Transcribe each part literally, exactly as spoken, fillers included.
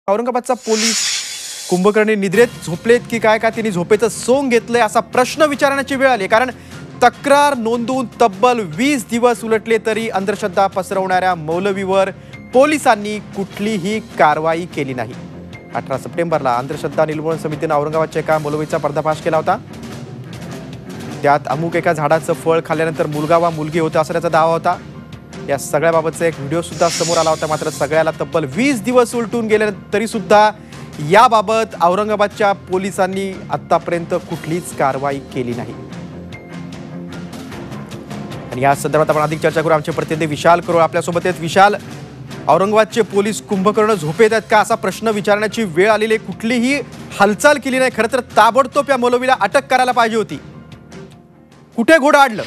औरंगाबादचा police कुंभकर्णी निद्रेत झोपलेत की काय का त्यांनी झोपेचं सोंग घेतलंय असा प्रश्न विचारण्याची वेळ आली। कारण तक्रार नोंदवून तब्बल वीस दिवस उलटले तरी अंधश्रद्धा पसरवणाऱ्या मौलवीवर पोलिसांनी कुठलीही कारवाई केली नाही। अठरा सप्टेंबरला अंधश्रद्धा निर्मूलन समितीने औरंगाबादच्या एका मौलवीचा पर्दाफाश केला होता। त्यात अमुक एका झाडाचं फळ खाल्ल्यानंतर मुलगा वा मुलगी होते असा त्याचा दावा होता। या सगळ्याबाबतचा एक व्हिडिओ सुद्धा समोर आला होता। मात्र सगळ्याला तब्बल वीस दिवस उलटून गेले तरी सुद्धा याबाबत औरंगाबादच्या पोलिसांनी आतापर्यंत कुठलीच कारवाई केली नाही। आणि या संदर्भात आपण अधिक चर्चा करू। आमचे प्रतिनिधी विशाल करोळ आपल्या सोबत आहेत। विशाल, औरंगाबादचे पोलीस कुंभकर्ण झोपेत आहेत का असा प्रश्न विचारण्याची वेळ आलेली, कुठलीही हालचाल केली नाही। खरं तर ताबडतोब या मौलवीला अटक करायला पाहिजे होती। कुठे घोडं अडलं?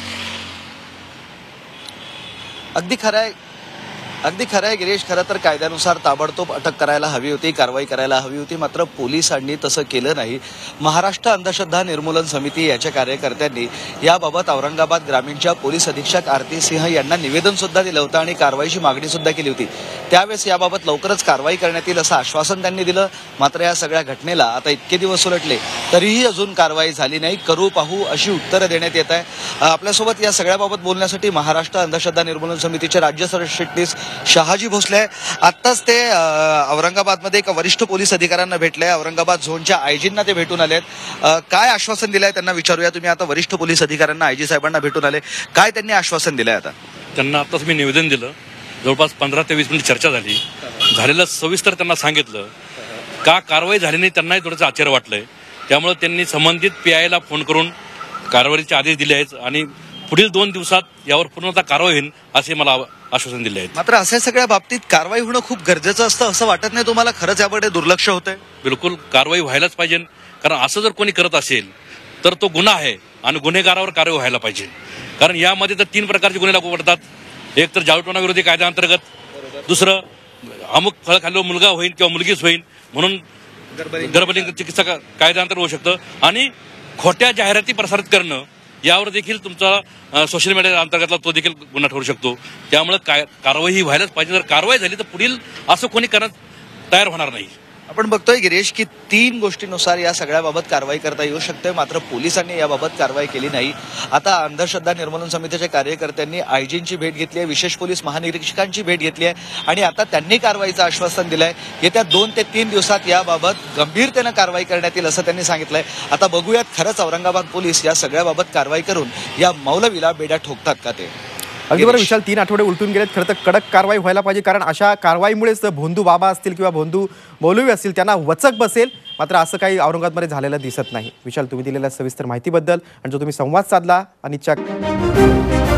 अगदी खरं आहे अगदी खरं आहे गिरीश। खरं तर कायद्यानुसार ताबडतोब अटक करायला हवी होती, कारवाई करायला हवी होती, मात्र पोलिसांनी तसं केलं नाही। महाराष्ट्र अंधश्रद्धा निर्मूलन समिती याच्या कार्यकर्त्यांनी याबाबत औरंगाबाद ग्रामीणच्या पोलीस अधीक्षक आरती सिंह यांना निवेदन सुद्धा दिलं होतं आणि कारवाईची मागणी सुद्धा केली होती। त्यावेळेस याबाबत लवकरच कारवाई करण्यात येईल असं आश्वासन त्यांनी दिलं। मात्र या सगळ्या घटनेला आता इतके दिवस उलटले तरीही अजून कारवाई झाली नाही। करू पाहू अशी उत्तरं देण्यात येत आहे। आपल्यासोबत या सगळ्याबाबत बोलण्यासाठी महाराष्ट्र अंधश्रद्धा निर्मूलन समितीचे राज्य सरचिटणीस शहाजी भोसले आत्ताच ते औरंगाबादमध्ये एका वरिष्ठ पोलीस अधिकाऱ्यांना भेटले। औरंगाबाद झोनच्या आयजींना ते भेटून आलेत। काय आश्वासन दिलंय त्यांना विचारूया। तुम्ही आता वरिष्ठ पोलीस अधिकाऱ्यांना आयजी साहेबांना भेटून आले, काय त्यांनी आश्वासन दिलंय? आता त्यांना आत्ताच मी निवेदन दिलं, जवळपास पंधरा ते वीस मिनिट चर्चा झाली, झालेलं सविस्तर त्यांना सांगितलं। का कारवाई झाली नाही त्यांनाही थोडंसं आश्चर्य वाटलंय। त्यामुळे त्यांनी संबंधित पी आयला फोन करून कारवाईचे आदेश दिले आहेत आणि पुढील दोन दिवसात यावर पूर्णतः कारवाई होईल असे मला आश्वासन दिले आहे। मात्र अशा सगळ्या बाबतीत कारवाई होणं खूप गरजेचं असतं असं वाटत नाही तुम्हाला? खरंच याकडे दुर्लक्ष होतंय? बिलकुल कारवाई व्हायलाच पाहिजे, कारण असं जर कोणी करत असेल तर तो गुन्हा आहे आणि गुन्हेगारावर कारवाई व्हायला पाहिजे। कारण यामध्ये तर तीन प्रकारचे गुन्हे लागू पडतात। एक तर जाळूटपणा विरोधी कायद्याअंतर्गत, दुसरं अमुक फळ खाल्लं मुलगा होईल किंवा मुलगीच होईल म्हणून गर्भलिंग चिकित्सा कायद्याअंतर्गत होऊ शकतं, आणि खोट्या जाहिराती प्रसारित करणं यावर देखील तुमचा सोशल मीडिया अंतर्गतला तो देखील गुन्हा ठरू शकतो। त्यामुळे काय कारवाई ही व्हायलाच पाहिजे। जर कारवाई झाली तर पुढील असं कोणी करण्यास तयार होणार नाही। आपण बघतोय गिरीश की तीन गोष्टींनुसार या सगळ्याबाबत कारवाई करता येऊ शकते, मात्र पोलिसांनी याबाबत कारवाई केली नाही। आता अंधश्रद्धा निर्मूलन समितीच्या कार्यकर्त्यांनी आयजींची भेट घेतली आहे, विशेष पोलीस महानिरीक्षकांची भेट घेतली आहे आणि आता त्यांनी कारवाईचं आश्वासन दिलंय। येत्या दोन ते तीन दिवसात याबाबत गंभीरतेनं कारवाई करण्यात येईल असं त्यांनी सांगितलंय। आता बघूयात खरंच औरंगाबाद पोलीस या सगळ्याबाबत कारवाई करून या मौलवीला बेड्या ठोकतात का ते। अगदी बरं विशाल, तीन आठवडे उलटून गेलेत। खरं तर कडक कारवाई व्हायला पाहिजे, कारण अशा कारवाईमुळेच भोंदू बाबा असतील किंवा भोंदू मौलवी असतील त्यांना वचक बसेल। मात्र असं काही औरंगाबादमध्ये झालेलं दिसत नाही। विशाल, तुम्ही दिलेल्या सविस्तर माहितीबद्दल आणि जो तुम्ही संवाद साधला आणि